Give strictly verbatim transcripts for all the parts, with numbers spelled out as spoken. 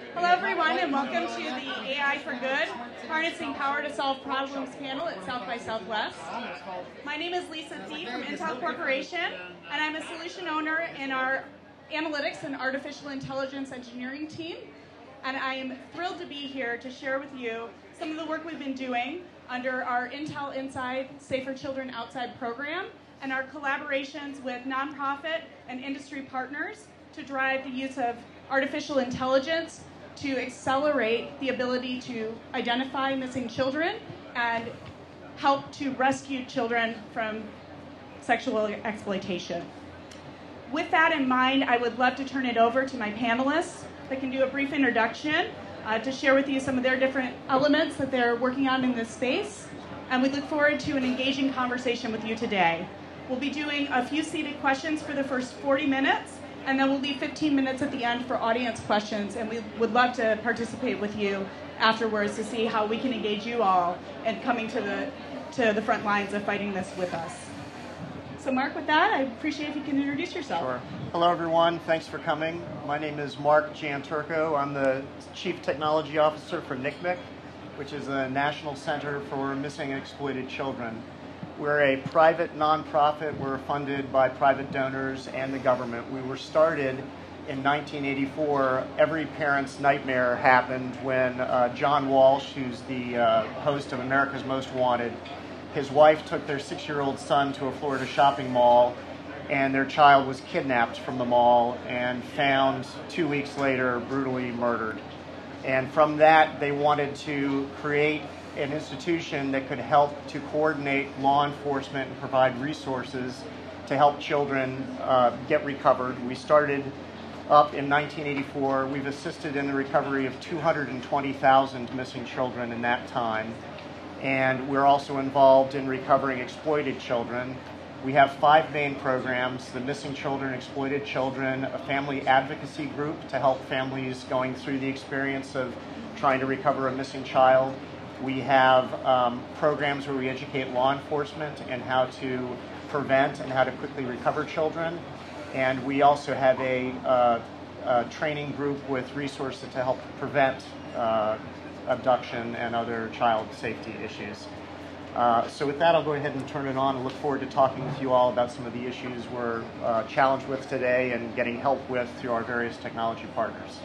Hello everyone and welcome to the A I for Good, Harnessing Power to Solve Problems panel at South by Southwest. My name is Lisa Thie from Intel Corporation, and I'm a solution owner in our Analytics and Artificial Intelligence Engineering team. And I am thrilled to be here to share with you some of the work we've been doing under our Intel Inside, Safer Children Outside program, and our collaborations with nonprofit and industry partners to drive the use of artificial intelligence to accelerate the ability to identify missing children and help to rescue children from sexual exploitation. With that in mind, I would love to turn it over to my panelists that can do a brief introduction uh, to share with you some of their different elements that they're working on in this space. And we look forward to an engaging conversation with you today. We'll be doing a few seated questions for the first forty minutes, and then we'll leave fifteen minutes at the end for audience questions, and we would love to participate with you afterwards to see how we can engage you all in coming to the, to the front lines of fighting this with us. So Mark, with that, I appreciate if you can introduce yourself. Sure. Hello everyone, thanks for coming. My name is Mark Gianturco. I'm the Chief Technology Officer for N C M E C, which is a National Center for Missing and Exploited Children. We're a private nonprofit. We're funded by private donors and the government. We were started in nineteen eighty-four. Every parent's nightmare happened when uh, John Walsh, who's the uh, host of America's Most Wanted, his wife took their six-year-old son to a Florida shopping mall, and their child was kidnapped from the mall and found two weeks later brutally murdered. And from that, they wanted to create an institution that could help to coordinate law enforcement and provide resources to help children uh, get recovered. We started up in nineteen eighty-four. We've assisted in the recovery of two hundred twenty thousand missing children in that time. And we're also involved in recovering exploited children. We have five main programs: the Missing Children, Exploited Children, a family advocacy group to help families going through the experience of trying to recover a missing child. We have um, programs where we educate law enforcement and how to prevent and how to quickly recover children. And we also have a, uh, a training group with resources to help prevent uh, abduction and other child safety issues. Uh, so with that, I'll go ahead and turn it on and look forward to talking with you all about some of the issues we're uh, challenged with today and getting help with through our various technology partners.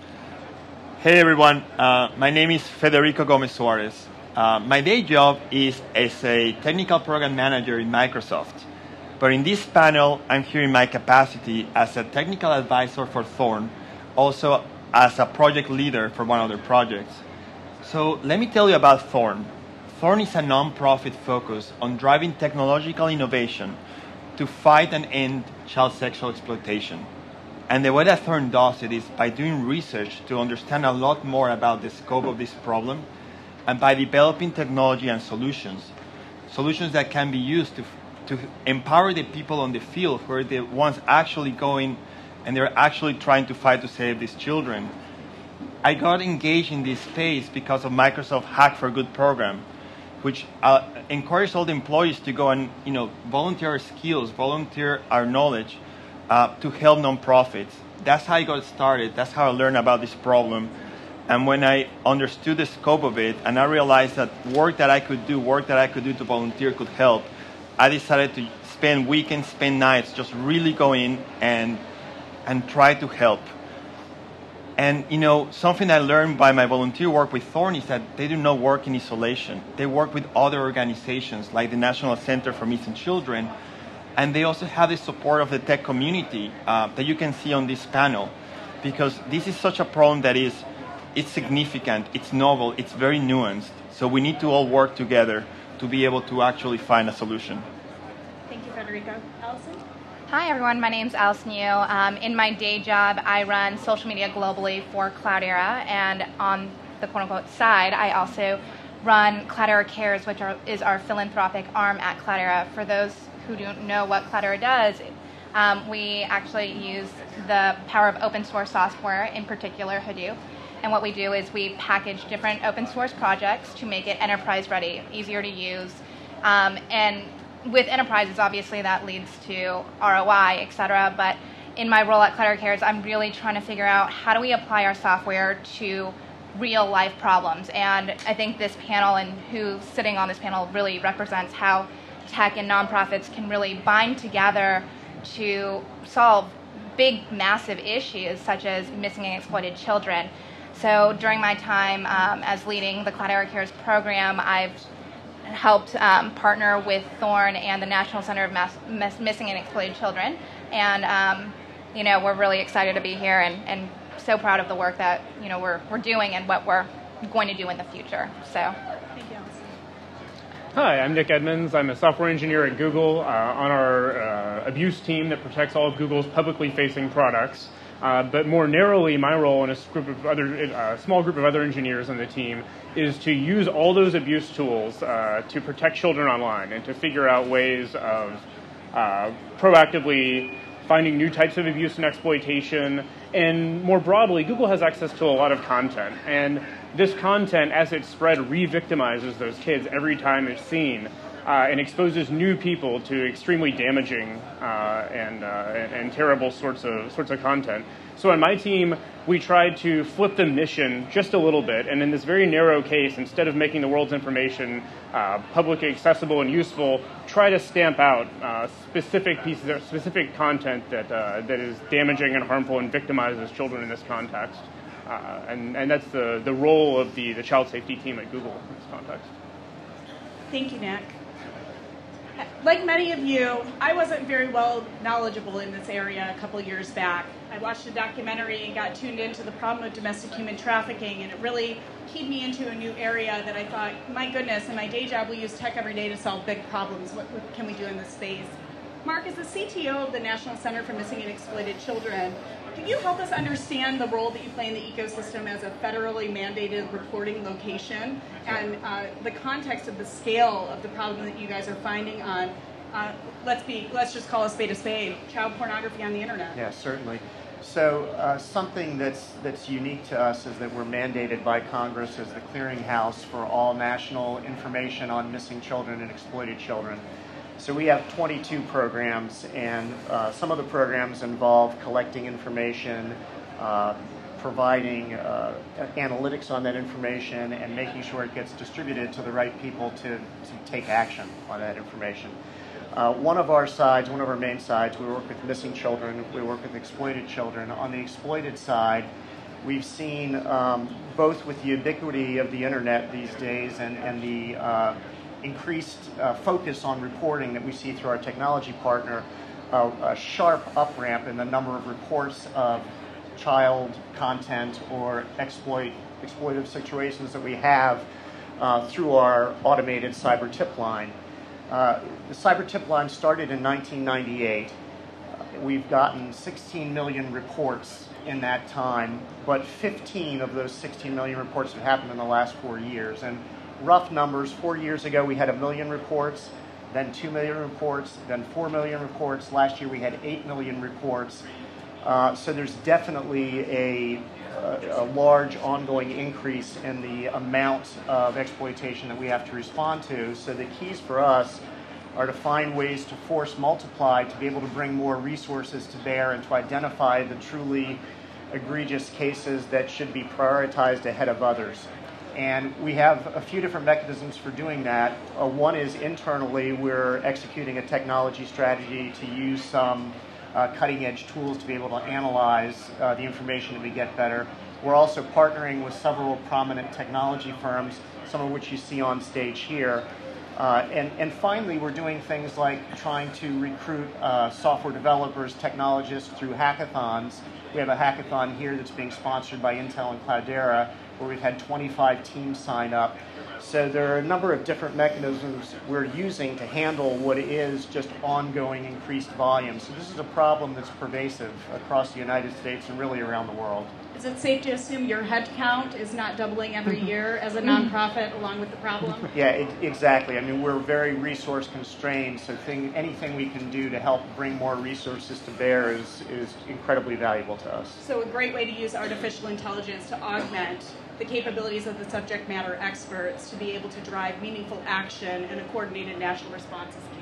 Hey everyone, uh, my name is Federico Gomez Suarez. Uh, my day job is as a technical program manager in Microsoft. But in this panel, I'm here in my capacity as a technical advisor for Thorn, also as a project leader for one of their projects. So let me tell you about Thorn. Thorn is a non-profit focused on driving technological innovation to fight and end child sexual exploitation. And the way that Thorn does it is by doing research to understand a lot more about the scope of this problem, and by developing technology and solutions, solutions that can be used to, to empower the people on the field who are the ones actually going and they're actually trying to fight to save these children. I got engaged in this space because of Microsoft Hack for Good program, which uh, encouraged all the employees to go and you know volunteer our skills, volunteer our knowledge uh, to help nonprofits. That's how I got started. That's how I learned about this problem. And when I understood the scope of it, and I realized that work that I could do, work that I could do to volunteer could help, I decided to spend weekends, spend nights, just really go in and and try to help. And you know, something I learned by my volunteer work with Thorn is that they do not work in isolation. They work with other organizations like the National Center for Missing Children, and they also have the support of the tech community uh, that you can see on this panel, because this is such a problem that is it's significant, it's novel, it's very nuanced. So we need to all work together to be able to actually find a solution. Thank you, Federico. Allison? Hi everyone, my name's Allison Yu. Um, in my day job, I run social media globally for Cloudera, and on the quote-unquote side, I also run Cloudera Cares, which are, is our philanthropic arm at Cloudera. For those who don't know what Cloudera does, um, we actually use the power of open source software, in particular Hadoop. And what we do is we package different open source projects to make it enterprise ready, easier to use, um, and with enterprises, obviously that leads to R O I, et cetera. But in my role at Cloud Cares, I'm really trying to figure out how do we apply our software to real life problems. And I think this panel and who's sitting on this panel really represents how tech and nonprofits can really bind together to solve big, massive issues such as missing and exploited children. So during my time um, as leading the Cloud Era Cares program, I've helped um, partner with Thorn and the National Center of Mass, Miss, Missing and Exploited Children. And um, you know, we're really excited to be here and, and so proud of the work that you know we're we're doing and what we're going to do in the future. So. Thank you. Hi, I'm Nick Edmonds. I'm a software engineer at Google uh, on our uh, abuse team that protects all of Google's publicly facing products. Uh, but more narrowly, my role in a group of other, uh, small group of other engineers on the team is to use all those abuse tools uh, to protect children online and to figure out ways of uh, proactively finding new types of abuse and exploitation. And more broadly, Google has access to a lot of content. And this content, as it's spread, re-victimizes those kids every time it's seen uh, and exposes new people to extremely damaging uh, and, uh, and, and terrible sorts of, sorts of content. So on my team, we tried to flip the mission just a little bit. And in this very narrow case, instead of making the world's information uh, publicly accessible and useful, try to stamp out uh, specific pieces of specific content that, uh, that is damaging and harmful and victimizes children in this context. Uh, and, and that's the, the role of the, the child safety team at Google in this context. Thank you, Nick. Like many of you, I wasn't very well knowledgeable in this area a couple years back. I watched a documentary and got tuned into the problem of domestic human trafficking, and it really keyed me into a new area that I thought, my goodness, in my day job we use tech every day to solve big problems. What, what can we do in this space? Mark, as the C T O of the National Center for Missing and Exploited Children, can you help us understand the role that you play in the ecosystem as a federally mandated reporting location and uh, the context of the scale of the problem that you guys are finding on, uh, let's be, let's just call a spade a spade, child pornography on the internet? Yeah, certainly. So uh, something that's, that's unique to us is that we're mandated by Congress as the clearinghouse for all national information on missing children and exploited children. So we have twenty-two programs, and uh, some of the programs involve collecting information, uh, providing uh, analytics on that information, and making sure it gets distributed to the right people to, to take action on that information. Uh, one of our sides, one of our main sides, we work with missing children, we work with exploited children. On the exploited side, we've seen um, both with the ubiquity of the internet these days and, and the uh, increased uh, focus on reporting that we see through our technology partner, uh, a sharp up-ramp in the number of reports of child content or exploit, exploitive situations that we have uh, through our automated cyber tip line. Uh, the cyber tip line started in nineteen ninety-eight. Uh, we've gotten sixteen million reports in that time, but fifteen of those sixteen million reports have happened in the last four years. And rough numbers, four years ago we had a million reports, then two million reports, then four million reports. Last year we had eight million reports. Uh, so there's definitely a, a, a large ongoing increase in the amount of exploitation that we have to respond to. So the keys for us are to find ways to force multiply, to be able to bring more resources to bear and to identify the truly egregious cases that should be prioritized ahead of others. And we have a few different mechanisms for doing that. Uh, one is internally, we're executing a technology strategy to use some uh, cutting-edge tools to be able to analyze uh, the information that we get better. We're also partnering with several prominent technology firms, some of which you see on stage here. Uh, and, and finally, we're doing things like trying to recruit uh, software developers, technologists through hackathons. We have a hackathon here that's being sponsored by Intel and Cloudera, where we've had twenty-five teams sign up. So there are a number of different mechanisms we're using to handle what is just ongoing increased volume. So this is a problem that's pervasive across the United States and really around the world. Is it safe to assume your head count is not doubling every year as a nonprofit along with the problem? Yeah, it, exactly. I mean, we're very resource constrained, so thing, anything we can do to help bring more resources to bear is, is incredibly valuable to us. So a great way to use artificial intelligence to augment the capabilities of the subject matter experts to be able to drive meaningful action and a coordinated national response is key.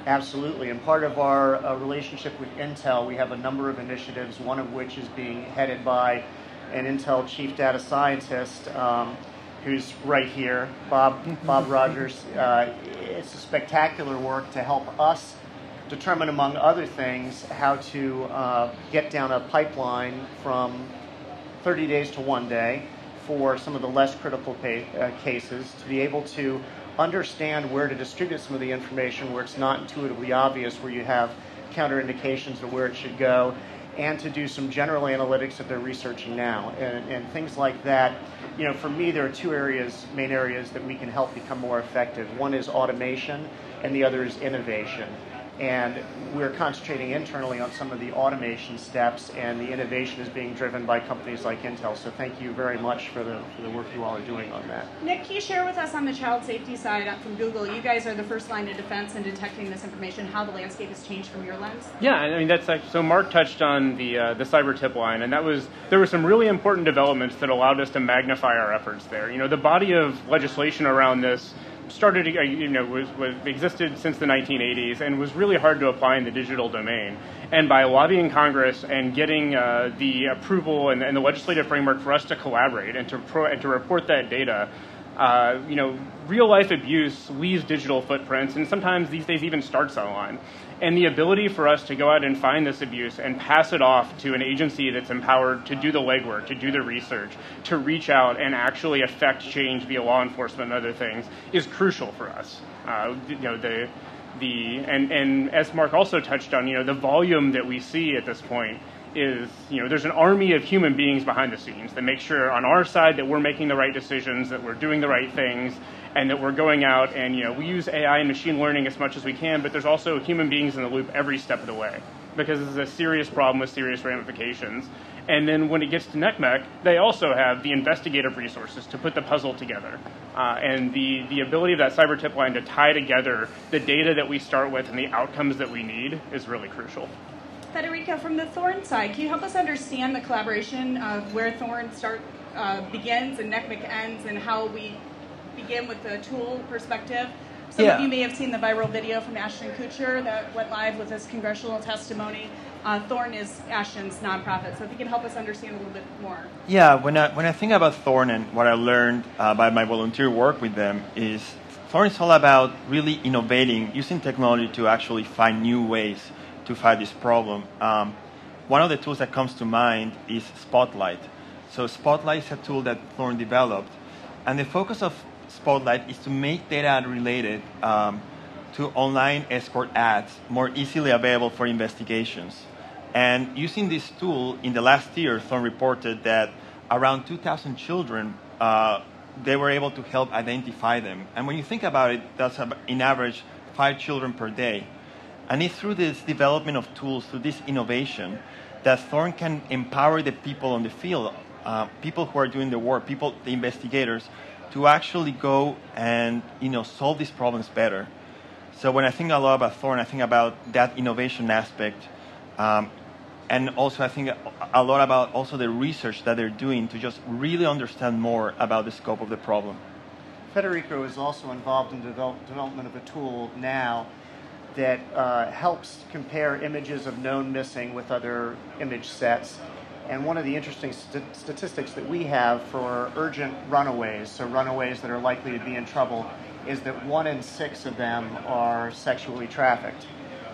Absolutely, and part of our uh, relationship with Intel, we have a number of initiatives, one of which is being headed by an Intel chief data scientist um, who's right here, Bob, Bob Rogers. Uh, it's a spectacular work to help us determine, among other things, how to uh, get down a pipeline from thirty days to one day for some of the less critical pay, uh, cases, to be able to understand where to distribute some of the information where it's not intuitively obvious, where you have counterindications of where it should go, and to do some general analytics that they're researching now. And, and things like that, you know, for me, there are two areas, main areas that we can help become more effective. One is automation, and the other is innovation. And we're concentrating internally on some of the automation steps, and the innovation is being driven by companies like Intel. So thank you very much for the, for the work you all are doing on that. Nick, can you share with us on the child safety side from Google? You guys are the first line of defense in detecting this information, how the landscape has changed from your lens? Yeah, I mean, that's actually, so Mark touched on the, uh, the cyber tip line, and that was, there were some really important developments that allowed us to magnify our efforts there. You know, the body of legislation around this started, you know, was, was existed since the nineteen eighties and was really hard to apply in the digital domain. And by lobbying Congress and getting uh, the approval and, and the legislative framework for us to collaborate and to pro, and to report that data, uh, you know, real life abuse leaves digital footprints, and sometimes these days even starts online. And the ability for us to go out and find this abuse and pass it off to an agency that's empowered to do the legwork, to do the research, to reach out and actually affect change via law enforcement and other things is crucial for us. Uh, you know, the, the, and, and as Mark also touched on, you know, the volume that we see at this point is, you know, there's an army of human beings behind the scenes that make sure on our side that we're making the right decisions, that we're doing the right things, and that we're going out and, you know, we use A I and machine learning as much as we can, but there's also human beings in the loop every step of the way, because this is a serious problem with serious ramifications. And then when it gets to N C M E C, they also have the investigative resources to put the puzzle together. Uh, and the, the ability of that cyber tip line to tie together the data that we start with and the outcomes that we need is really crucial. Federico, from the Thorn side, can you help us understand the collaboration of where Thorn start uh, begins and N C M E C ends, and how we begin with the tool perspective? Some yeah. of you may have seen the viral video from Ashton Kutcher that went live with his congressional testimony. Uh, Thorn is Ashton's nonprofit, so if you can help us understand a little bit more. Yeah, when I, when I think about Thorn and what I learned uh, by my volunteer work with them is Thorn is all about really innovating, using technology to actually find new ways to fight this problem. Um, one of the tools that comes to mind is Spotlight. So Spotlight is a tool that Thorn developed, and the focus of Spotlight is to make data related um, to online escort ads more easily available for investigations. And using this tool, in the last year, Thorn reported that around two thousand children, uh, they were able to help identify them. And when you think about it, that's about, in average five children per day. And it's through this development of tools, through this innovation, that Thorn can empower the people on the field, uh, people who are doing the work, people, the investigators, to actually go and, you know, solve these problems better. So when I think a lot about Thorn, I think about that innovation aspect, um, and also I think a lot about also the research that they're doing to just really understand more about the scope of the problem. Federico is also involved in the develop, development of a tool now that uh, helps compare images of known missing with other image sets. And one of the interesting st statistics that we have for urgent runaways, so runaways that are likely to be in trouble, is that one in six of them are sexually trafficked.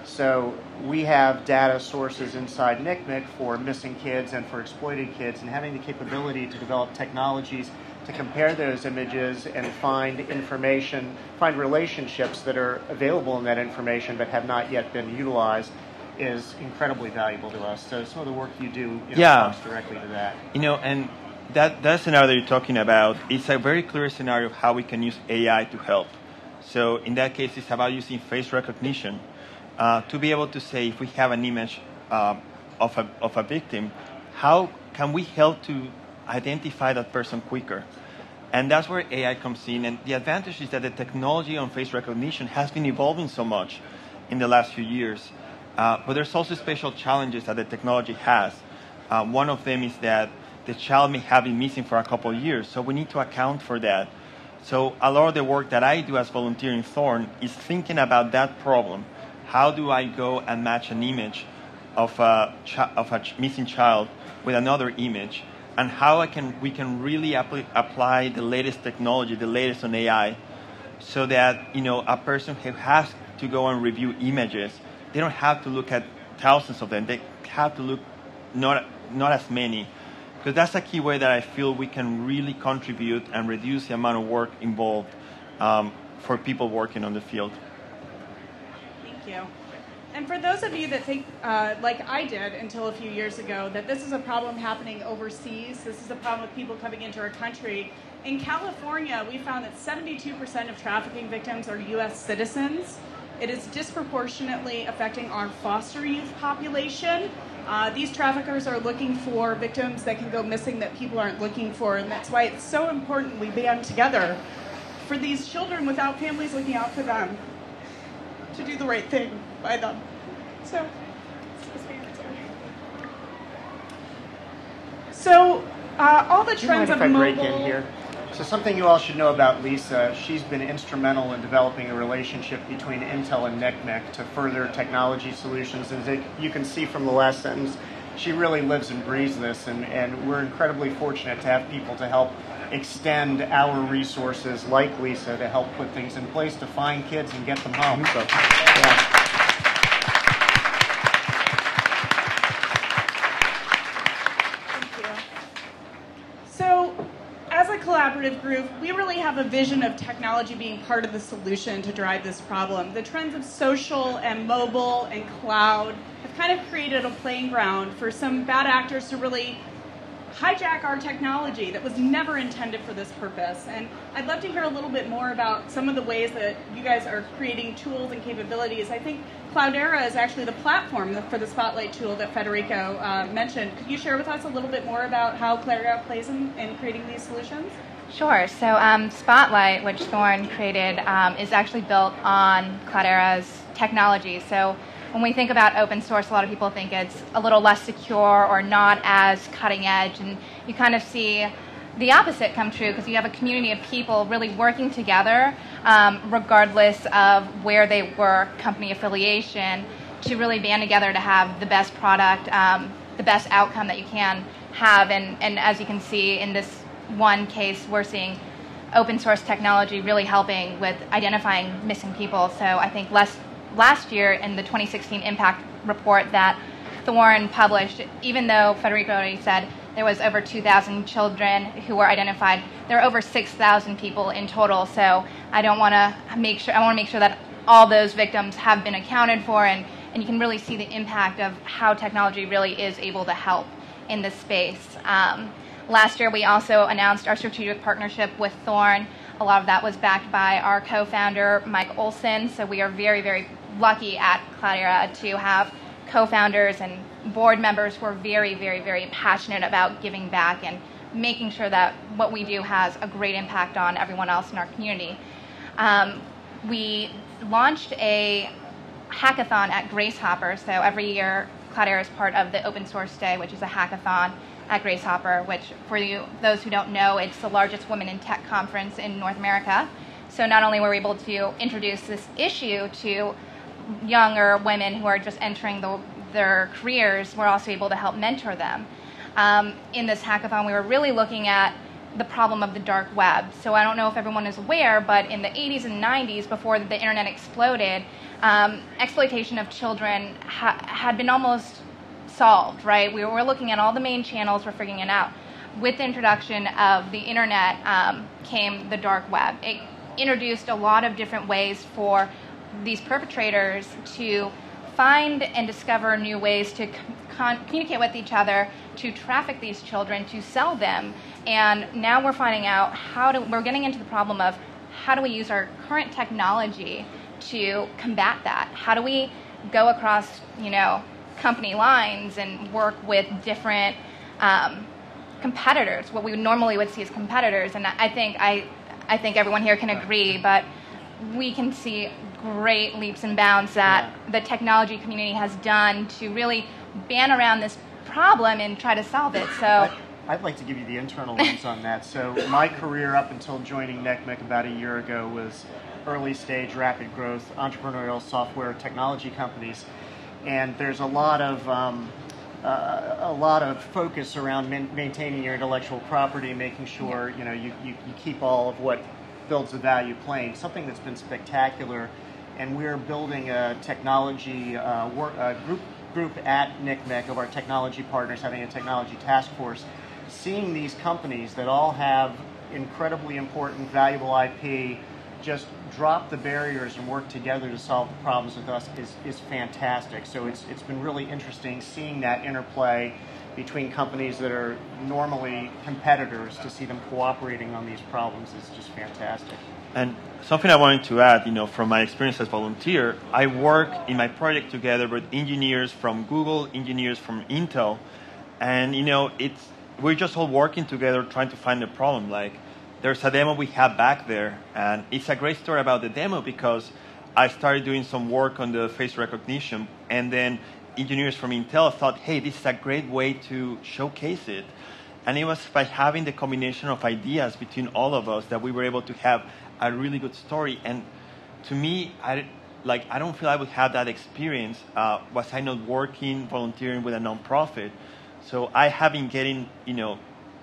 So we have data sources inside N C M E C for missing kids and for exploited kids, and having the capability to develop technologies to compare those images and find information, find relationships that are available in that information but have not yet been utilized is incredibly valuable to us. So some of the work you do, you know, yeah. comes directly to that. You know, and that, that scenario that you're talking about, it's a very clear scenario of how we can use A I to help. So in that case, it's about using face recognition uh, to be able to say, if we have an image uh, of, a, of a victim, how can we help to identify that person quicker? And that's where A I comes in. And the advantage is that the technology on face recognition has been evolving so much in the last few years. Uh, but there's also special challenges that the technology has. Uh, one of them is that the child may have been missing for a couple of years, so we need to account for that. So a lot of the work that I do as volunteer in Thorn is thinking about that problem. how do I go and match an image of a, of a missing child with another image, and how I can, we can really apply, apply the latest technology, the latest on A I, so that, you know, a person who has to go and review images, they don't have to look at thousands of them. They have to look not, not as many. Because that's a key way that I feel we can really contribute and reduce the amount of work involved um, for people working on the field. Thank you. And for those of you that think, uh, like I did until a few years ago, that this is a problem happening overseas, this is a problem with people coming into our country, in California, we found that seventy-two percent of trafficking victims are U S citizens. It is disproportionately affecting our foster youth population. Uh, these traffickers are looking for victims that can go missing that people aren't looking for, and that's why it's so important we band together for these children without families looking out for them to do the right thing by them. So, so uh, all the trends of Do you mind if I mobile. break in here? So something you all should know about Lisa, she's been instrumental in developing a relationship between Intel and N C M E C to further technology solutions. And as you can see from the last sentence, she really lives and breathes this, and, and we're incredibly fortunate to have people to help extend our resources like Lisa to help put things in place to find kids and get them home. So, yeah. Collaborative group, we really have a vision of technology being part of the solution to drive this problem. The trends of social and mobile and cloud have kind of created a playing ground for some bad actors to really hijack our technology that was never intended for this purpose. And I'd love to hear a little bit more about some of the ways that you guys are creating tools and capabilities. I think Cloudera is actually the platform for the Spotlight tool that Federico uh, mentioned. Could you share with us a little bit more about how Cloudera plays in, in creating these solutions? Sure. So um, Spotlight, which Thorn created, um, is actually built on Cloudera's technology. So when we think about open source, a lot of people think it's a little less secure or not as cutting edge, and you kind of see the opposite come true because you have a community of people really working together, um, regardless of where they work, company affiliation, to really band together to have the best product, um, the best outcome that you can have. And, and as you can see in this one case, we're seeing open source technology really helping with identifying missing people. So I think less last year in the twenty sixteen impact report that Thorn published, even though Federico already said there was over two thousand children who were identified, there are over six thousand people in total. So I don't want to make sure, I want to make sure that all those victims have been accounted for, and, and you can really see the impact of how technology really is able to help in this space. Um, last year we also announced our strategic partnership with Thorn. A lot of that was backed by our co-founder, Mike Olson. So we are very, very lucky at Cloudera to have co-founders and board members who are very, very, very passionate about giving back and making sure that what we do has a great impact on everyone else in our community. Um, we launched a hackathon at Grace Hopper. So every year, Cloudera is part of the Open Source Day, which is a hackathon at Grace Hopper, which for you, those who don't know, it's the largest women in tech conference in North America. So not only were we able to introduce this issue to younger women who are just entering the, their careers, we're also able to help mentor them. Um, in this hackathon, we were really looking at the problem of the dark web. So I don't know if everyone is aware, but in the eighties and nineties, before the internet exploded, um, exploitation of children ha had been almost solved, right? We were looking at all the main channels, we're figuring it out. With the introduction of the internet um, came the dark web. It introduced a lot of different ways for these perpetrators to find and discover new ways to con communicate with each other, to traffic these children, to sell them. And now we're finding out how to, we're getting into the problem of how do we use our current technology to combat that? How do we go across, you know, company lines and work with different um, competitors, what we normally would see as competitors? And I think I, I think everyone here can agree, but we can see great leaps and bounds that yeah. the technology community has done to really ban around this problem and try to solve it. So I'd like to give you the internal lens on that. So my career up until joining N C M E C about a year ago was early stage, rapid growth, entrepreneurial software technology companies. And there's a lot of um, uh, a lot of focus around man maintaining your intellectual property, making sure you know you, you, you keep all of what builds the value playing. Something that's been spectacular, and we're building a technology uh, work, uh, group group at N C M E C of our technology partners, having a technology task force, seeing these companies that all have incredibly important, valuable I P just drop the barriers and work together to solve the problems with us is, is fantastic. So it's, it's been really interesting seeing that interplay between companies that are normally competitors, to see them cooperating on these problems is just fantastic. And something I wanted to add, you know, from my experience as volunteer, I work in my project together with engineers from Google, engineers from Intel, and you know, it's we're just all working together trying to find a problem. Like, there's a demo we have back there, and it's a great story about the demo because I started doing some work on the face recognition, and then engineers from Intel thought, hey, this is a great way to showcase it. And it was by having the combination of ideas between all of us that we were able to have a really good story. And to me, I, like, I don't feel I would have that experience uh, was I not working, volunteering with a nonprofit. So I have been getting, you know,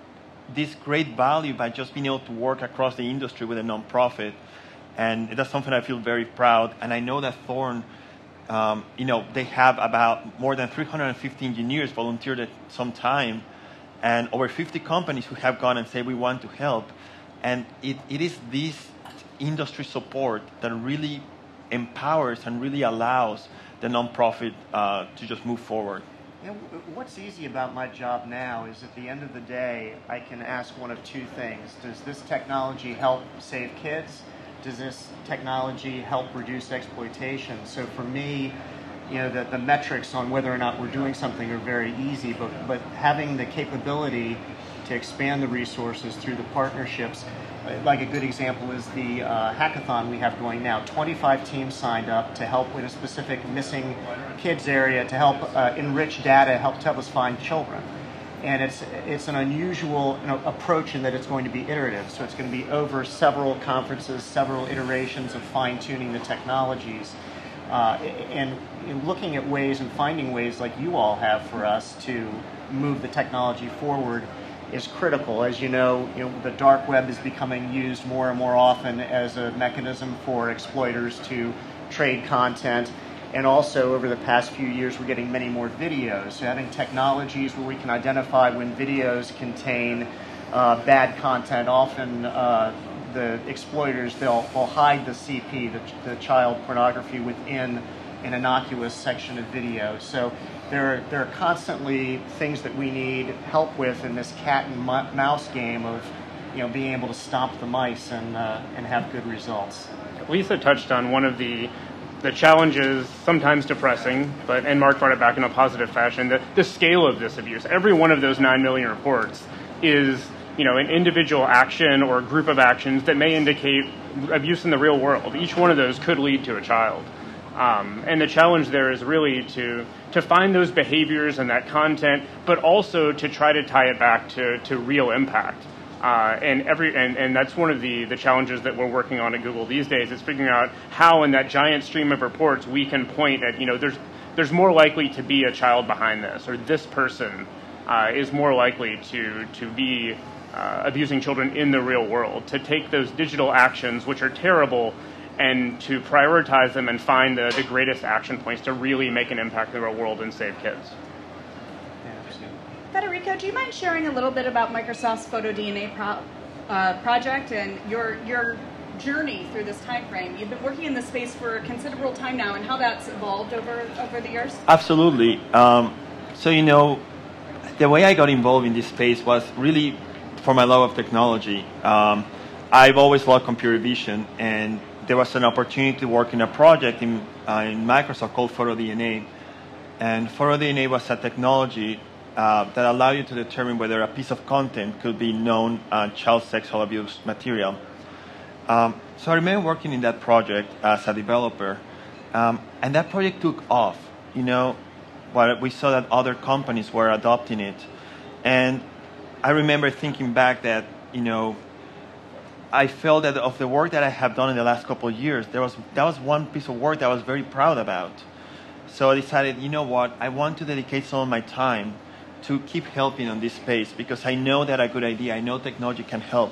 this great value by just being able to work across the industry with a nonprofit. And that's something I feel very proud. And I know that Thorn, um, you know, they have about more than three hundred fifty engineers volunteered at some time, and over fifty companies who have gone and said, we want to help. And it, it is this industry support that really empowers and really allows the nonprofit uh, to just move forward. You know, what's easy about my job now is at the end of the day, I can ask one of two things. Does this technology help save kids? Does this technology help reduce exploitation? So for me, you know, the, the metrics on whether or not we're doing something are very easy, but, but having the capability to expand the resources through the partnerships, like a good example is the uh, hackathon we have going now. twenty-five teams signed up to help with a specific missing kids area, to help uh, enrich data, help to help us find children. And it's, it's an unusual you know, approach in that it's going to be iterative. So it's going to be over several conferences, several iterations of fine-tuning the technologies. Uh, and looking at ways and finding ways like you all have for us to move the technology forward is critical. As you know, you know, the dark web is becoming used more and more often as a mechanism for exploiters to trade content. And also, over the past few years, we're getting many more videos. So having technologies where we can identify when videos contain uh, bad content, often uh, the exploiters, they'll, they'll hide the C P, the, the child pornography, within an innocuous section of video. So there are, there are constantly things that we need help with in this cat and mouse game of you know, being able to stomp the mice and, uh, and have good results. Lisa touched on one of the the challenges, sometimes depressing, but and Mark brought it back in a positive fashion, the, the scale of this abuse. Every one of those nine million reports is you know, an individual action or a group of actions that may indicate abuse in the real world. Each one of those could lead to a child. Um, and the challenge there is really to to find those behaviors and that content, but also to try to tie it back to, to real impact. Uh, and every and, and that's one of the, the challenges that we're working on at Google these days, is figuring out how in that giant stream of reports we can point at, you know, there's there's more likely to be a child behind this, or this person uh, is more likely to to be uh, abusing children in the real world. To take those digital actions, which are terrible, and to prioritize them and find the, the greatest action points to really make an impact in the real world and save kids. Federico, do you mind sharing a little bit about Microsoft's PhotoDNA pro, uh, project and your your journey through this time frame? You've been working in this space for a considerable time now, and how that's evolved over over the years. Absolutely. Um, so you know, the way I got involved in this space was really for my love of technology. Um, I've always loved computer vision, and there was an opportunity to work in a project in, uh, in Microsoft called PhotoDNA, and PhotoDNA was a technology Uh, that allow you to determine whether a piece of content could be known uh, child sexual abuse material. Um, so I remember working in that project as a developer, um, and that project took off. You know, while we saw that other companies were adopting it, and I remember thinking back that you know I felt that of the work that I have done in the last couple of years, there was that was one piece of work that I was very proud about. So I decided, you know what, I want to dedicate some of my time to keep helping on this space because I know that a good idea, I know technology can help.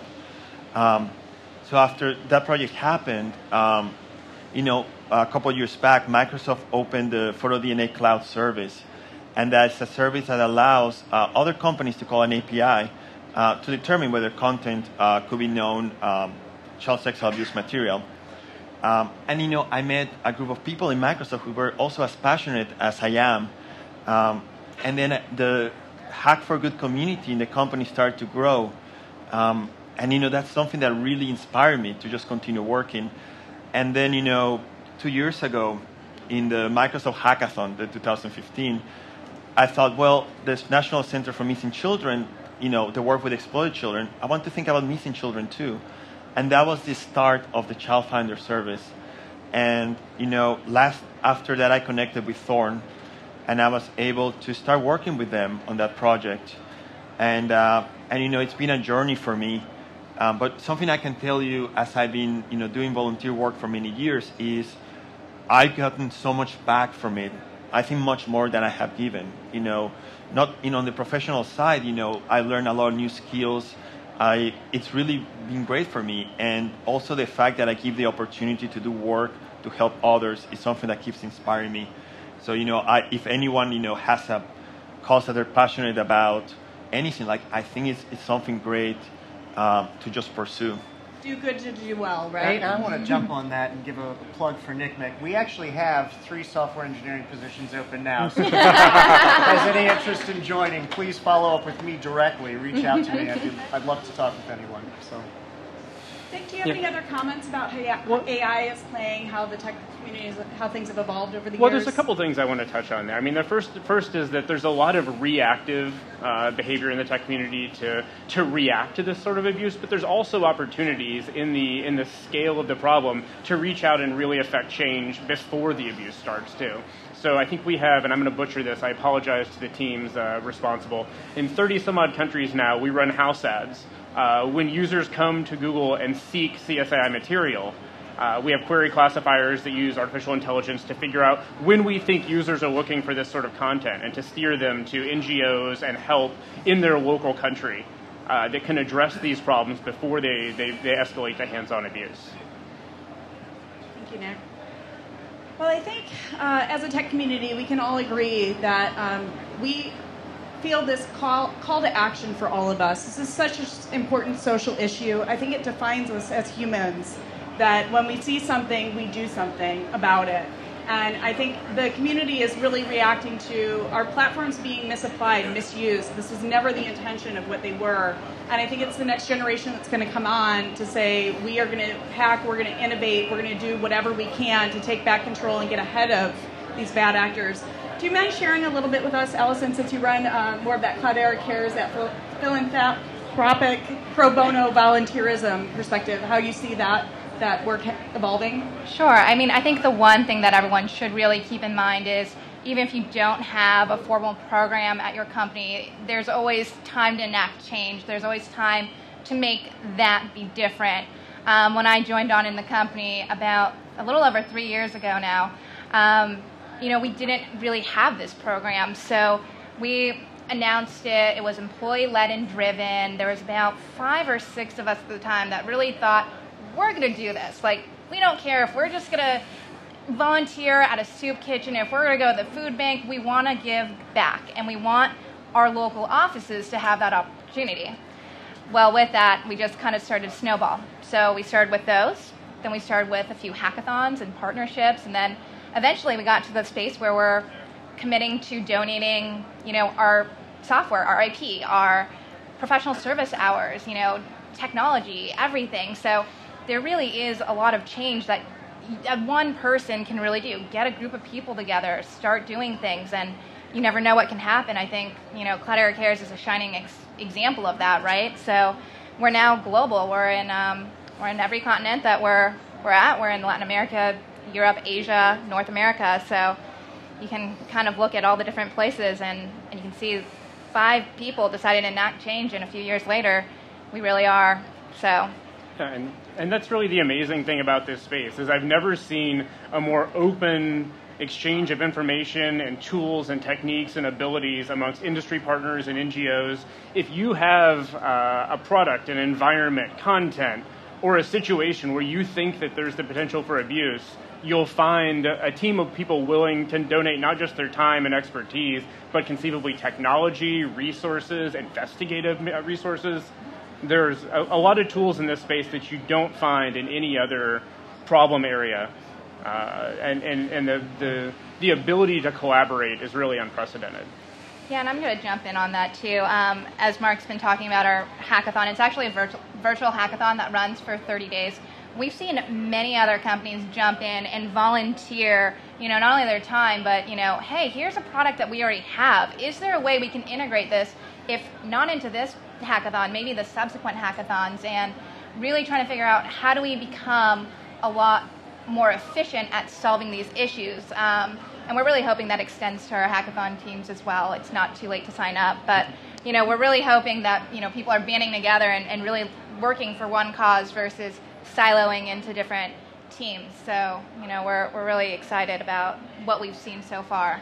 Um, so after that project happened, um, you know, a couple of years back, Microsoft opened the PhotoDNA Cloud service. And that's a service that allows uh, other companies to call an A P I uh, to determine whether content uh, could be known um, child sexual abuse material. Um, and, you know, I met a group of people in Microsoft who were also as passionate as I am. Um, and then the Hack for Good community in the company started to grow. Um, and, you know, that's something that really inspired me to just continue working. And then, you know, two years ago in the Microsoft Hackathon, the two thousand fifteen, I thought, well, this National Center for Missing Children, you know, the work with exploited children, I want to think about missing children too. And that was the start of the Child Finder service. And, you know, last after that I connected with Thorn, and I was able to start working with them on that project. And, uh, and you know, it's been a journey for me. Um, but something I can tell you as I've been, you know, doing volunteer work for many years is I've gotten so much back from it. I think much more than I have given. You know, not you know on the professional side. You know, I learned a lot of new skills. I it's really been great for me, and also the fact that I give the opportunity to do work to help others is something that keeps inspiring me. So you know, I, if anyone you know has a cause that they're passionate about, anything like I think it's it's something great um, to just pursue. Do good to do well, right? I, I want to jump on that and give a plug for N C M E C. We actually have three software engineering positions open now. So if anyone has any interest in joining, please follow up with me directly. Reach out to me. I'd, be, I'd love to talk with anyone. So, Dick, do you have Yeah. any other comments about how Well- A I is playing, how the tech community, is, how things have evolved over the Well, years? there's a couple things I want to touch on there. I mean, the first first is that there's a lot of reactive uh, behavior in the tech community to to react to this sort of abuse, but there's also opportunities in the in the scale of the problem to reach out and really affect change before the abuse starts too. So I think we have, and I'm going to butcher this, I apologize to the teams uh, responsible. In thirty some odd countries now, we run house ads. Uh, when users come to Google and seek C S A I material, uh, we have query classifiers that use artificial intelligence to figure out when we think users are looking for this sort of content and to steer them to N G Os and help in their local country uh, that can address these problems before they, they, they escalate to hands-on abuse. Thank you, Nick. Well, I think uh, as a tech community, we can all agree that um, we feel this call, call to action for all of us. This is such an important social issue. I think it defines us as humans, that when we see something, we do something about it. And I think the community is really reacting to our platforms being misapplied, misused. This was never the intention of what they were. And I think it's the next generation that's going to come on to say, we are going to hack, we're going to innovate, we're going to do whatever we can to take back control and get ahead of these bad actors. Do you mind sharing a little bit with us, Allison, since you run uh, more of that Cloudera Cares, that philanthropic pro bono volunteerism perspective, how you see that that work evolving? Sure. I mean, I think the one thing that everyone should really keep in mind is even if you don't have a formal program at your company, there's always time to enact change. There's always time to make that be different. Um, when I joined on in the company about a little over three years ago now, um, you know, we didn't really have this program. So we announced it. It was employee-led and driven. There was about five or six of us at the time that really thought, we're going to do this. Like, we don't care if we're just going to volunteer at a soup kitchen. If we're going to go to the food bank, we want to give back. And we want our local offices to have that opportunity. Well, with that, we just kind of started to snowball. So we started with those. Then we started with a few hackathons and partnerships. And then eventually we got to the space where we're committing to donating, you know, our software, our I P, our professional service hours, you know, technology, everything. So there really is a lot of change that one person can really do. Get a group of people together, start doing things, and you never know what can happen. I think, you know, Cloudera Cares is a shining ex example of that, right? So we're now global. We're in um, we're in every continent that we're we're at. We're in Latin America, Europe, Asia, North America. So you can kind of look at all the different places, and, and you can see five people decided to enact change, and a few years later, we really are. So And, and that's really the amazing thing about this space, is I've never seen a more open exchange of information and tools and techniques and abilities amongst industry partners and N G Os. If you have uh, a product, an environment, content, or a situation where you think that there's the potential for abuse, you'll find a team of people willing to donate not just their time and expertise, but conceivably technology, resources, investigative resources. There's a, a lot of tools in this space that you don't find in any other problem area. Uh, and and, and the, the, the ability to collaborate is really unprecedented. Yeah, and I'm going to jump in on that too. Um, as Mark's been talking about our hackathon, it's actually a virtual, virtual hackathon that runs for thirty days. We've seen many other companies jump in and volunteer, you know, not only their time, but, you know, hey, here's a product that we already have. Is there a way we can integrate this, if not into this hackathon, maybe the subsequent hackathons, and really trying to figure out how do we become a lot more efficient at solving these issues. Um, and we're really hoping that extends to our hackathon teams as well. It's not too late to sign up, but you know, we're really hoping that, you know, people are banding together and, and really working for one cause versus siloing into different teams. So, you know, we're, we're really excited about what we've seen so far.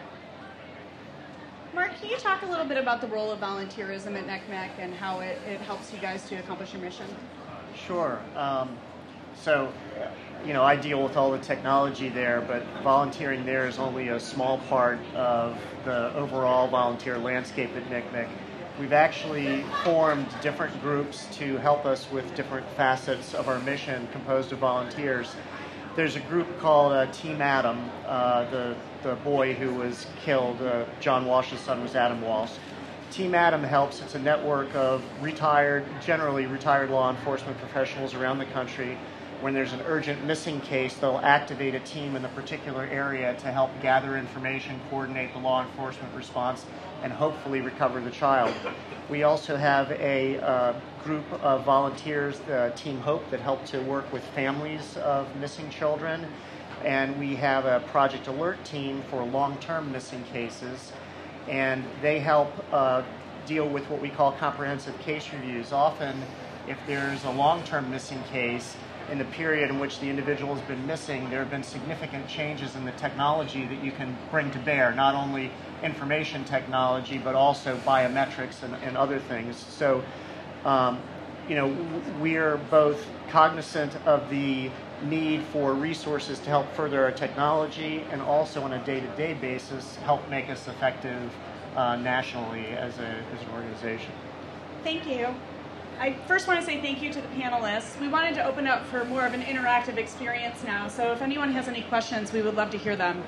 Mark, can you talk a little bit about the role of volunteerism at N C M E C and how it, it helps you guys to accomplish your mission? Sure. Um, so, you know, I deal with all the technology there, but volunteering there is only a small part of the overall volunteer landscape at N C M E C. We've actually formed different groups to help us with different facets of our mission composed of volunteers. There's a group called uh, Team Adam. Uh, the, the boy who was killed, uh, John Walsh's son, was Adam Walsh. Team Adam helps. It's a network of retired, generally retired law enforcement professionals around the country. When there's an urgent missing case, they'll activate a team in the particular area to help gather information, coordinate the law enforcement response, and hopefully recover the child. We also have a uh, group of volunteers, uh, Team Hope, that help to work with families of missing children. And we have a Project Alert team for long-term missing cases. And they help uh, deal with what we call comprehensive case reviews. Often, if there's a long-term missing case, in the period in which the individual has been missing, there have been significant changes in the technology that you can bring to bear, not only information technology, but also biometrics and, and other things. So, um, you know, we're both cognizant of the need for resources to help further our technology, and also on a day-to-day basis help make us effective uh, nationally as, a, as an organization. Thank you. I first want to say thank you to the panelists. We wanted to open up for more of an interactive experience now, so if anyone has any questions, we would love to hear them.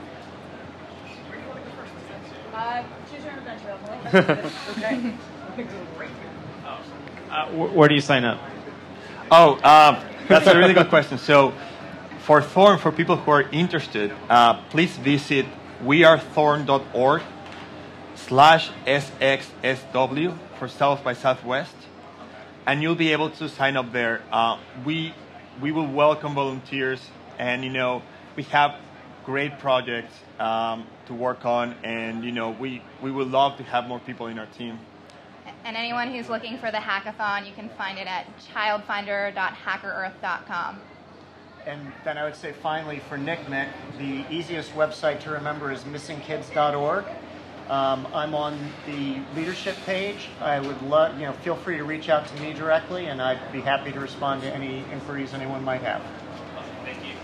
Uh, choose your own adventure. Okay. Uh, where do you sign up? Oh, um, that's a really good question. So for Thorn, for people who are interested, uh, please visit wearethorn.org slash SXSW for South by Southwest. And you'll be able to sign up there. Uh, we we will welcome volunteers, and you know we have great projects um, to work on, and you know we we would love to have more people in our team. And anyone who's looking for the hackathon, you can find it at childfinder dot hacker earth dot com. And then I would say finally for N C M E C, the easiest website to remember is missing kids dot org. Um, I'm on the leadership page. I would love, you know, feel free to reach out to me directly, and I'd be happy to respond to any inquiries anyone might have. Thank you.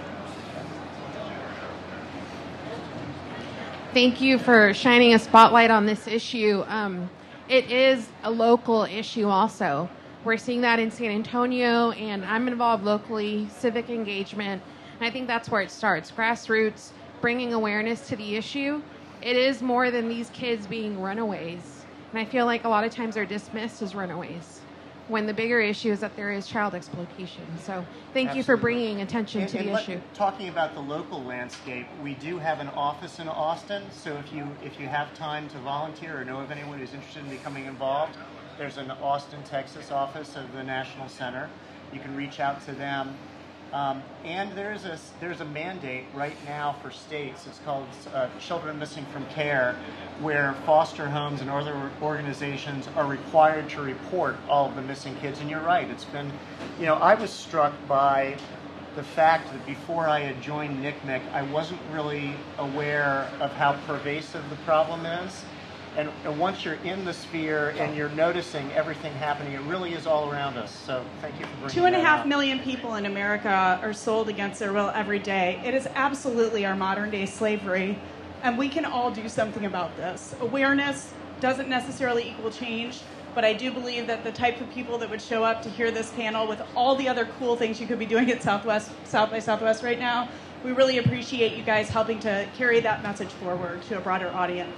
Thank you for shining a spotlight on this issue. Um, it is a local issue also. We're seeing that in San Antonio, and I'm involved locally, civic engagement, and I think that's where it starts. Grassroots, bringing awareness to the issue. It is more than these kids being runaways. And I feel like a lot of times they're dismissed as runaways, when the bigger issue is that there is child exploitation. So thank Absolutely. you for bringing attention and, to and the let, issue. Talking about the local landscape, we do have an office in Austin. So if you if you have time to volunteer or know of anyone who's interested in becoming involved, there's an Austin, Texas office of the National Center. You can reach out to them. Um, and there's a, there's a mandate right now for states, it's called uh, Children Missing from Care, where foster homes and other organizations are required to report all of the missing kids. And you're right, it's been, you know, I was struck by the fact that before I had joined N C M E C, I wasn't really aware of how pervasive the problem is. And, and once you're in the sphere and you're noticing everything happening, it really is all around us. So thank you for bringing Two and a that half up. million people in America are sold against their will every day. It is absolutely our modern day slavery, and we can all do something about this. Awareness doesn't necessarily equal change, but I do believe that the type of people that would show up to hear this panel with all the other cool things you could be doing at Southwest, South by Southwest right now, we really appreciate you guys helping to carry that message forward to a broader audience.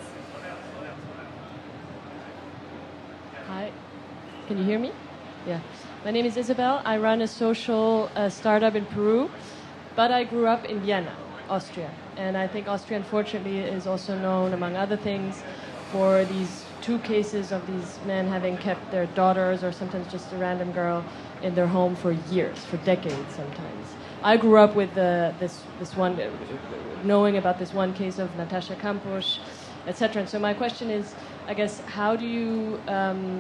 Hi, can you hear me? Yeah. My name is Isabel. I run a social uh, startup in Peru, but I grew up in Vienna, Austria. And I think Austria, unfortunately, is also known, among other things, for these two cases of these men having kept their daughters or sometimes just a random girl in their home for years, for decades sometimes. I grew up with uh, this, this one, uh, knowing about this one case of Natasha Campos, et cetera. And so my question is, I guess, how do you um,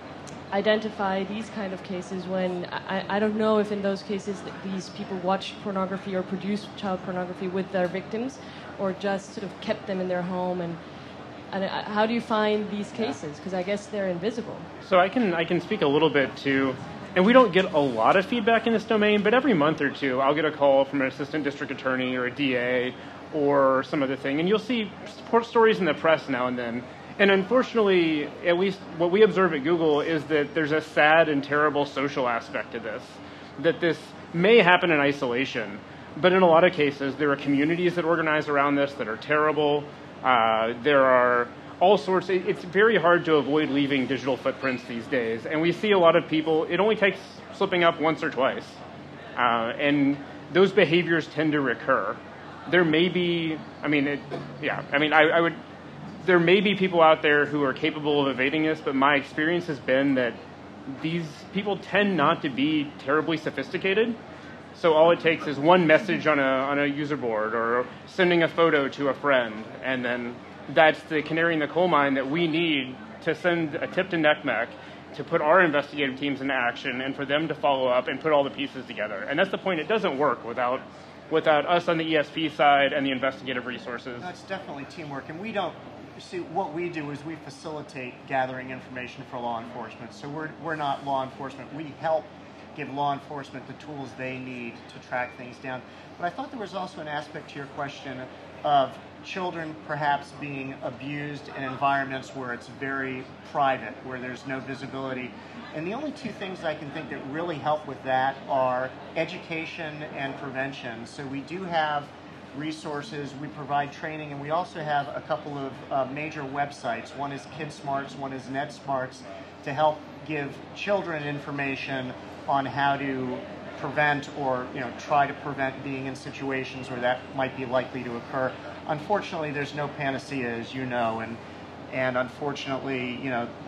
identify these kind of cases when, I, I don't know if in those cases these people watched pornography or produced child pornography with their victims or just sort of kept them in their home, and, and how do you find these cases? Because I guess they're invisible. So I can I can speak a little bit to, and we don't get a lot of feedback in this domain, but every month or two I'll get a call from an assistant district attorney or a D A or some other thing, and you'll see support stories in the press now and then. And unfortunately, at least what we observe at Google is that there's a sad and terrible social aspect to this, that this may happen in isolation, but in a lot of cases there are communities that organize around this that are terrible. Uh, there are all sorts, it, it's very hard to avoid leaving digital footprints these days, and we see a lot of people, it only takes slipping up once or twice, uh, and those behaviors tend to recur. There may be, I mean, it, yeah, I mean, I, I would, there may be people out there who are capable of evading this, but my experience has been that these people tend not to be terribly sophisticated. So all it takes is one message on a on a user board or sending a photo to a friend, and then that's the canary in the coal mine that we need to send a tip to N C M E C to put our investigative teams into action and for them to follow up and put all the pieces together. And that's the point. It doesn't work without without us on the E S P side and the investigative resources. That's definitely teamwork, and we don't. See, what we do is we facilitate gathering information for law enforcement. So we're, we're not law enforcement. We help give law enforcement the tools they need to track things down. But I thought there was also an aspect to your question of children perhaps being abused in environments where it's very private, where there's no visibility. And the only two things I can think that really help with that are education and prevention. So we do have resources, we provide training, and we also have a couple of uh, major websites. One is KidSmarts, one is NetSmarts, to help give children information on how to prevent or you know try to prevent being in situations where that might be likely to occur. Unfortunately, there's no panacea, as you know, and and unfortunately, you know,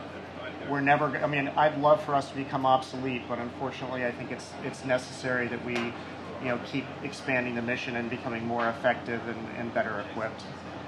we're never. I mean, I'd love for us to become obsolete, but unfortunately, I think it's it's necessary that we you know, keep expanding the mission and becoming more effective and, and better equipped.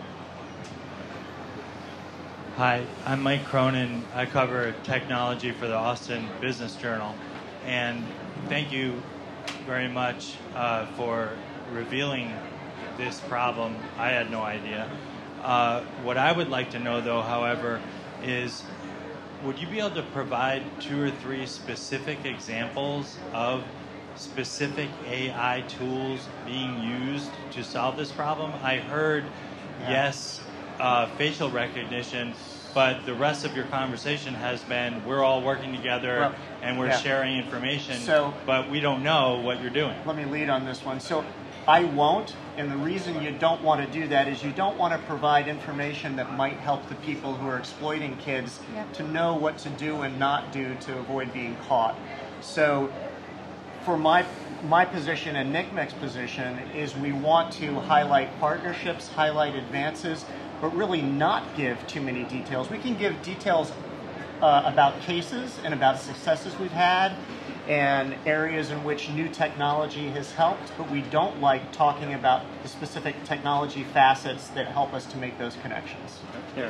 Hi, I'm Mike Cronin. I cover technology for the Austin Business Journal. And thank you very much uh, for revealing this problem. I had no idea. Uh, what I would like to know, though, however, is would you be able to provide two or three specific examples of specific A I tools being used to solve this problem? I heard, yeah. yes, uh, facial recognition, but the rest of your conversation has been we're all working together well, and we're yeah. sharing information, so, but we don't know what you're doing. Let me lead on this one. So I won't, and the reason you don't want to do that is you don't want to provide information that might help the people who are exploiting kids yep. to know what to do and not do to avoid being caught. So for my my position and N C M E C's position is we want to highlight partnerships, highlight advances, but really not give too many details. We can give details uh, about cases and about successes we've had, and areas in which new technology has helped, but we don't like talking about the specific technology facets that help us to make those connections. Yeah.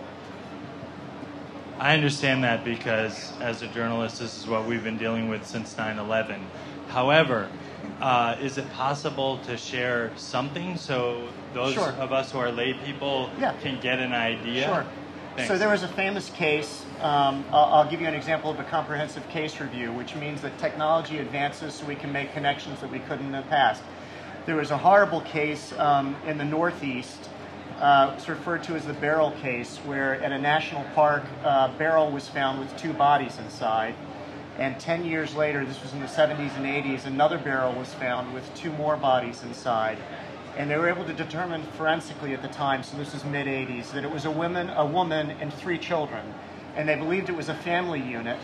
I understand that because as a journalist, this is what we've been dealing with since nine eleven. However, uh, is it possible to share something so those Sure. of us who are lay people Yeah. can get an idea? Sure. Thanks. So there was a famous case, um, I'll, I'll give you an example of a comprehensive case review, which means that technology advances so we can make connections that we couldn't in the past. There was a horrible case um, in the Northeast. Uh, it's referred to as the Beryl case, where at a national park, uh, Beryl was found with two bodies inside. And ten years later, this was in the seventies and eighties, another barrel was found with two more bodies inside. And they were able to determine forensically at the time, so this is mid eighties, that it was a woman, a woman and three children. And they believed it was a family unit.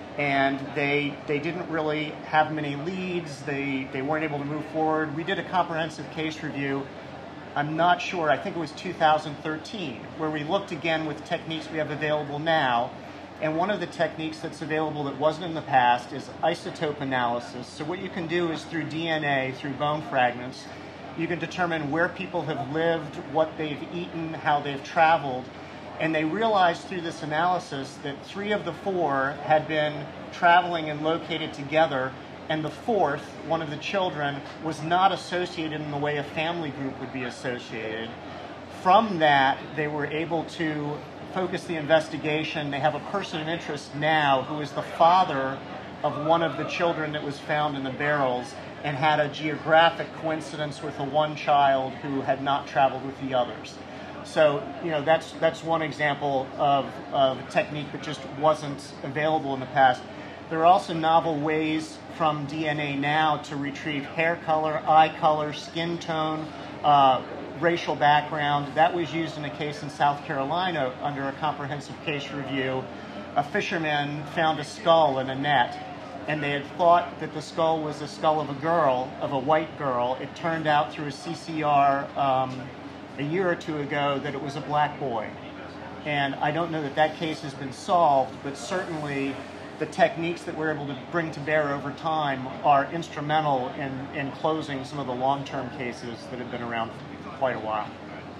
And they they didn't really have many leads. They, they weren't able to move forward. We did a comprehensive case review. I'm not sure, I think it was two thousand thirteen, where we looked again with techniques we have available now. And one of the techniques that's available that wasn't in the past is isotope analysis. So what you can do is through D N A, through bone fragments, you can determine where people have lived, what they've eaten, how they've traveled. And they realized through this analysis that three of the four had been traveling and located together, and the fourth, one of the children, was not associated in the way a family group would be associated. From that, they were able to focus the investigation. They have a person of interest now who is the father of one of the children that was found in the barrels and had a geographic coincidence with the one child who had not traveled with the others. So, you know, that's that's one example of, of a technique that just wasn't available in the past. There are also novel ways from D N A now to retrieve hair color, eye color, skin tone, uh, racial background. That was used in a case in South Carolina under a comprehensive case review. A fisherman found a skull in a net, and they had thought that the skull was the skull of a girl, of a white girl. It turned out through a C C R um, a year or two ago that it was a black boy. And I don't know that that case has been solved, but certainly the techniques that we're able to bring to bear over time are instrumental in, in closing some of the long-term cases that have been around for quite a while.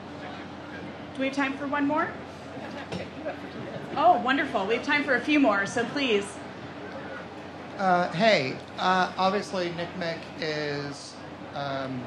Do we have time for one more? Oh, wonderful. We have time for a few more, so please. Uh, hey, uh, obviously N C M E C is um,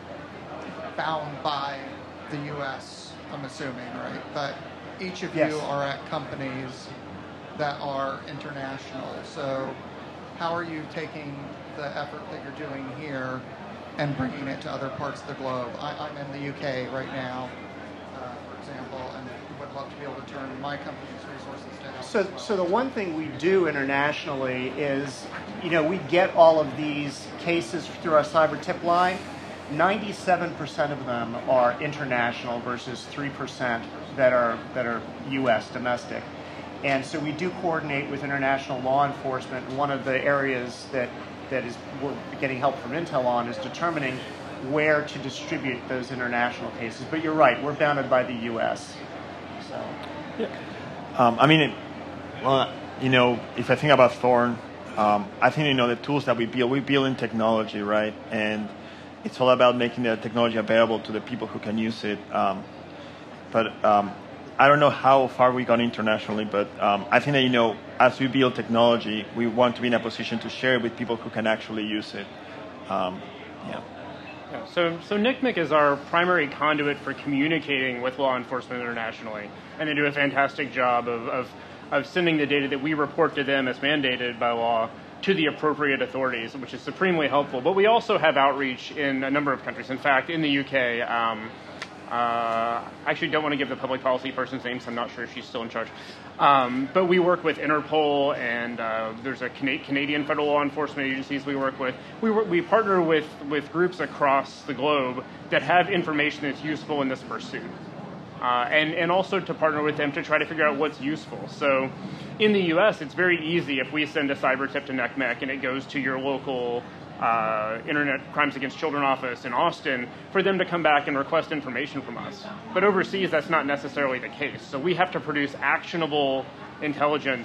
bound by the U S, I'm assuming, right? But each of Yes. you are at companies that are international. So how are you taking the effort that you're doing here and bringing it to other parts of the globe? I, I'm in the U K right now, uh, for example, and would love to be able to turn my company's resources to help. So, as well. so the one thing we do internationally is, you know, we get all of these cases through our cyber tip line. ninety-seven percent of them are international versus three percent that are that are U S domestic. And so we do coordinate with international law enforcement. One of the areas that that is we're getting help from Intel on is determining where to distribute those international cases. But you're right, we're bounded by the U S. So. Yeah. Um, I mean, it, well, you know, if I think about Thorn, um, I think, you know, the tools that we build, we build in technology, right? And it's all about making the technology available to the people who can use it. Um, but um, I don't know how far we got internationally, but um, I think that, you know, as we build technology, we want to be in a position to share it with people who can actually use it. Um, yeah. Yeah, so, so N C M E C is our primary conduit for communicating with law enforcement internationally, and they do a fantastic job of, of, of sending the data that we report to them as mandated by law to the appropriate authorities, which is supremely helpful. But we also have outreach in a number of countries. In fact, in the U K, um, uh, I actually don't want to give the public policy person's name, so I'm not sure if she's still in charge. Um, but we work with Interpol, and uh, there's a Cana- Canadian federal law enforcement agencies we work with. We, work, we partner with, with groups across the globe that have information that's useful in this pursuit. Uh, and, and also to partner with them to try to figure out what's useful. So in the U S, it's very easy if we send a cyber tip to N C M E C and it goes to your local uh, Internet Crimes Against Children office in Austin, for them to come back and request information from us. But overseas, that's not necessarily the case. So we have to produce actionable intelligence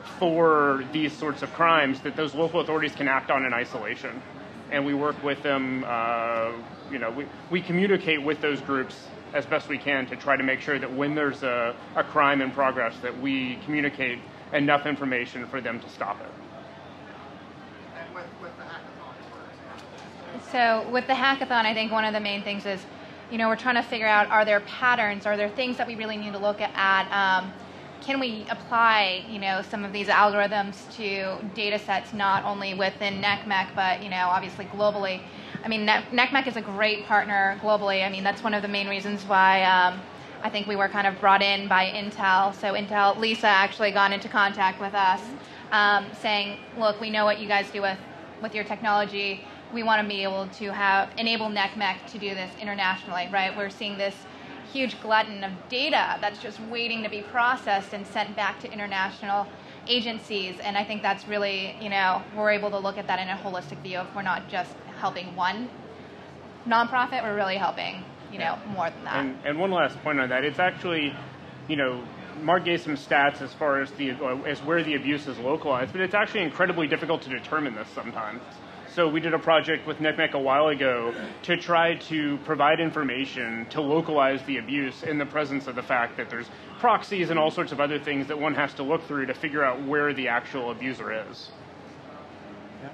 for these sorts of crimes that those local authorities can act on in isolation. And we work with them, uh, you know, we, we communicate with those groups as best we can to try to make sure that when there's a, a crime in progress that we communicate enough information for them to stop it. And with, with the hackathon, for example. So with the hackathon, I think one of the main things is, you know, we're trying to figure out, are there patterns, are there things that we really need to look at? Um, can we apply, you know, some of these algorithms to data sets not only within N C M E C, but, you know, obviously globally? I mean, N C M E C is a great partner globally. I mean, that's one of the main reasons why um, I think we were kind of brought in by Intel. So Intel, Lisa actually got into contact with us um, saying, look, we know what you guys do with, with your technology. We want to be able to have enable N C M E C to do this internationally, right? We're seeing this huge glutton of data that's just waiting to be processed and sent back to international agencies. And I think that's really, you know, we're able to look at that in a holistic view of we're not just helping one nonprofit, we're really helping, you know, more than that. And, and one last point on that, it's actually, you know, Mark gave some stats as far as the as where the abuse is localized, but it's actually incredibly difficult to determine this sometimes. So we did a project with N C M E C a while ago to try to provide information to localize the abuse in the presence of the fact that there's proxies and all sorts of other things that one has to look through to figure out where the actual abuser is. Yeah.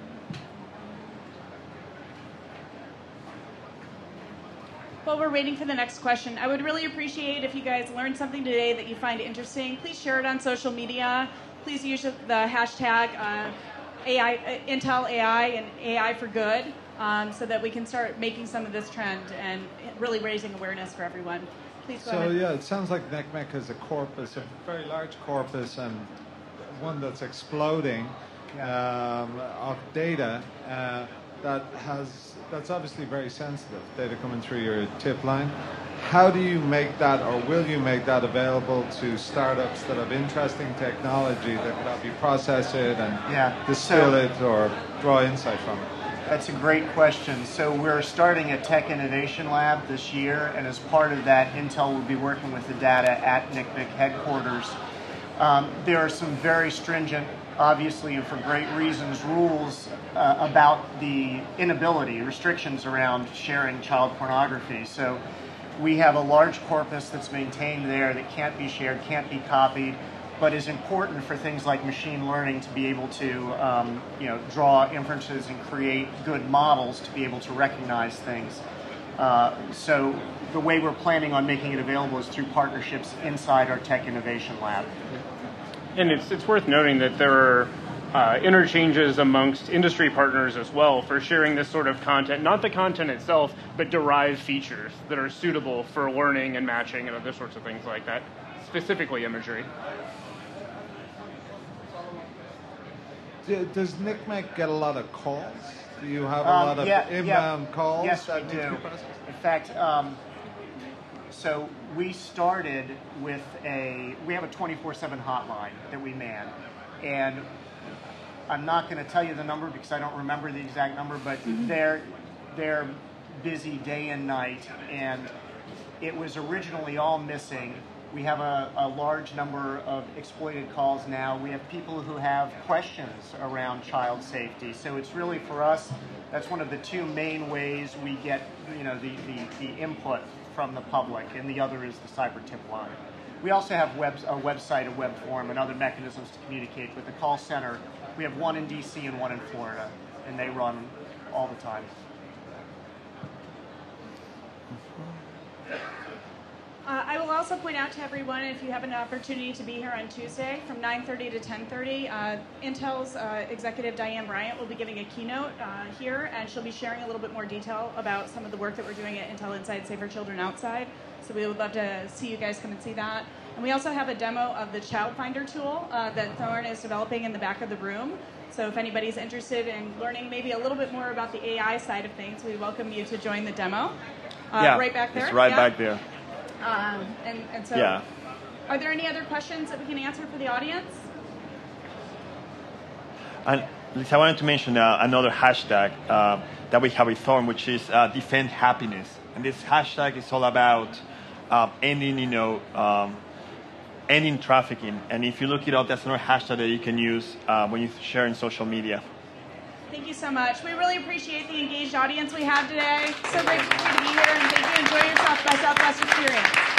While we're waiting for the next question, I would really appreciate if you guys learned something today that you find interesting. Please share it on social media. Please use the hashtag uh, A I, uh, Intel A I and A I for good, um, so that we can start making some of this trend and really raising awareness for everyone. Please go so, ahead. So yeah, it sounds like N C M E C is a corpus, a very large corpus, and one that's exploding um, of data uh, that has that's obviously very sensitive. Data coming through your tip line. How do you make that, or will you make that available to startups that have interesting technology that could help you process it and yeah. distill so, it or draw insight from it? That's a great question. So we're starting a tech innovation lab this year, and as part of that, Intel will be working with the data at N C M E C headquarters. Um, there are some very stringent, obviously, and for great reasons, rules uh, about the inability, restrictions around sharing child pornography. So we have a large corpus that's maintained there that can't be shared, can't be copied, but is important for things like machine learning to be able to um, you know, draw inferences and create good models to be able to recognize things. Uh, so the way we're planning on making it available is through partnerships inside our Tech Innovation Lab. And it's, it's worth noting that there are uh, interchanges amongst industry partners as well for sharing this sort of content, not the content itself, but derived features that are suitable for learning and matching and other sorts of things like that, specifically imagery. Does N C M E C get a lot of calls? Do you have a um, lot of yeah, inbound yeah. calls? Yes, we that do. need to be processed? In fact, um, so we started with a, we have a twenty-four seven hotline that we man. And I'm not going to tell you the number because I don't remember the exact number, but mm-hmm. they're, they're busy day and night. And it was originally all missing. We have a, a large number of exploited calls now. We have people who have questions around child safety. So it's really, for us, that's one of the two main ways we get, you know, the, the, the input from the public, and the other is the cyber tip line. We also have webs, a website, a web form, and other mechanisms to communicate with the call center. We have one in D C and one in Florida, and they run all the time. Uh, I will also point out to everyone, if you have an opportunity to be here on Tuesday from nine thirty to ten thirty, uh, Intel's uh, executive Diane Bryant will be giving a keynote uh, here, and she'll be sharing a little bit more detail about some of the work that we're doing at Intel Inside, Safer Children Outside. So we would love to see you guys come and see that. And we also have a demo of the Child Finder tool uh, that Thorne is developing in the back of the room. So if anybody's interested in learning maybe a little bit more about the A I side of things, we welcome you to join the demo. Uh, yeah, right back there. It's right yeah. back there. Um, and, and so, yeah. Are there any other questions that we can answer for the audience? And I wanted to mention uh, another hashtag uh, that we have with Thorne, which is uh, defend happiness. And this hashtag is all about uh, ending, you know, um, ending trafficking. And if you look it up, that's another hashtag that you can use uh, when you share in social media. Thank you so much. We really appreciate the engaged audience we have today. So great for you to be here, and thank you. Enjoy your South by Southwest experience.